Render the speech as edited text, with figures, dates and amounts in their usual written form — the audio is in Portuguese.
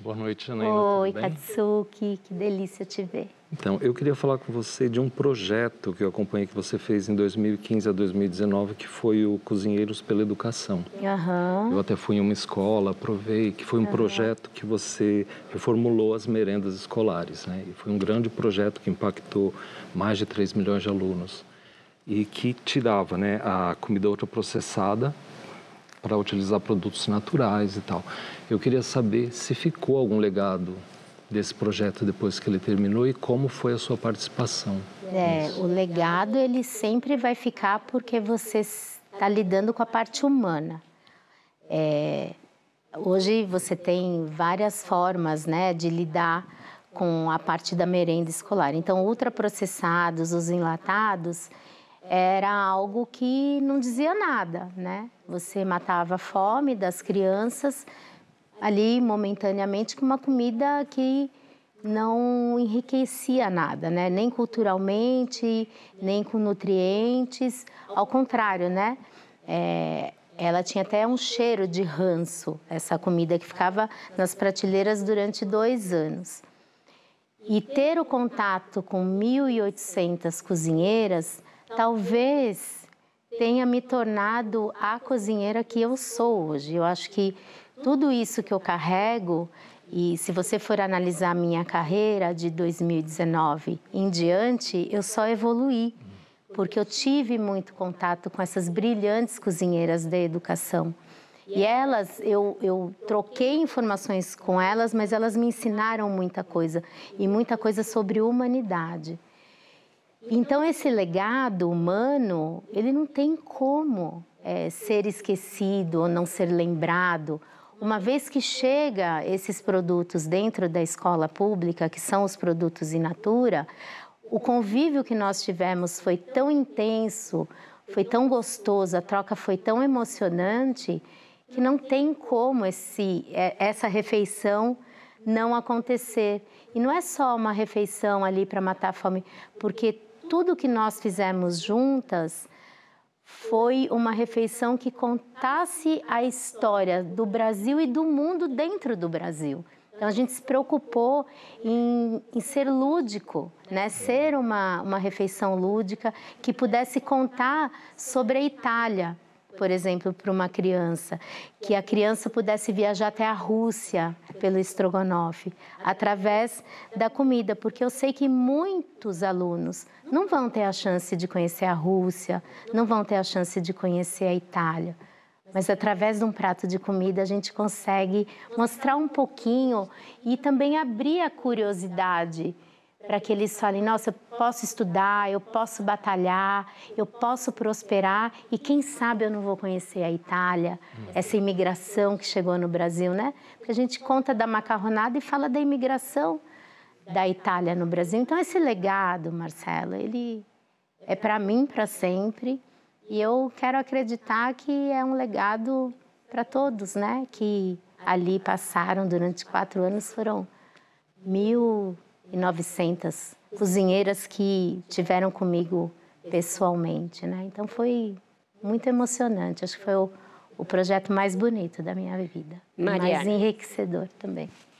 Boa noite, Janaína. Oi, tudo bem? Katsuki, que delícia te ver. Então, eu queria falar com você de um projeto que eu acompanhei que você fez em 2015 a 2019, que foi o Cozinheiros pela Educação. Eu até fui em uma escola, provei que foi um projeto que você reformulou as merendas escolares, né? E foi um grande projeto que impactou mais de 3 milhões de alunos e que tirava, né, a comida ultraprocessada para utilizar produtos naturais e tal. Eu queria saber se ficou algum legado desse projeto depois que ele terminou e como foi a sua participação. O legado ele sempre vai ficar porque você está lidando com a parte humana. Hoje você tem várias formas, né, de lidar com a parte da merenda escolar. Então, ultraprocessados, os enlatados, era algo que não dizia nada, né? Você matava a fome das crianças ali momentaneamente com uma comida que não enriquecia nada, né? Nem culturalmente, nem com nutrientes. Ao contrário, né? Ela tinha até um cheiro de ranço, essa comida que ficava nas prateleiras durante 2 anos. E ter o contato com 1.800 cozinheiras, talvez tenha me tornado a cozinheira que eu sou hoje. Eu acho que tudo isso que eu carrego, e se você for analisar a minha carreira de 2019 em diante, eu só evoluí, porque eu tive muito contato com essas brilhantes cozinheiras da educação. E elas, eu troquei informações com elas, mas elas me ensinaram muita coisa, e muita coisa sobre humanidade. Então, esse legado humano, ele não tem como ser esquecido ou não ser lembrado. Uma vez que chega esses produtos dentro da escola pública, que são os produtos in natura, o convívio que nós tivemos foi tão intenso, foi tão gostoso, a troca foi tão emocionante, que não tem como essa refeição não acontecer. E não é só uma refeição ali para matar a fome, porque tudo que nós fizemos juntas foi uma refeição que contasse a história do Brasil e do mundo dentro do Brasil. Então, a gente se preocupou em ser lúdico, né? Ser uma refeição lúdica que pudesse contar sobre a Itália, por exemplo, para uma criança, que a criança pudesse viajar até a Rússia pelo estrogonofe, através da comida, porque eu sei que muitos alunos não vão ter a chance de conhecer a Rússia, não vão ter a chance de conhecer a Itália, mas através de um prato de comida a gente consegue mostrar um pouquinho e também abrir a curiosidade para que eles falem, nossa, eu posso estudar, eu posso batalhar, eu posso prosperar e quem sabe eu não vou conhecer a Itália, essa imigração que chegou no Brasil, né? Porque a gente conta da macarronada e fala da imigração da Itália no Brasil. Então, esse legado, Marcelo, ele é para mim para sempre e eu quero acreditar que é um legado para todos, né? Que ali passaram durante 4 anos, foram 1.900 cozinheiras que tiveram comigo pessoalmente, né? Então foi muito emocionante, acho que foi o projeto mais bonito da minha vida, mais enriquecedor também.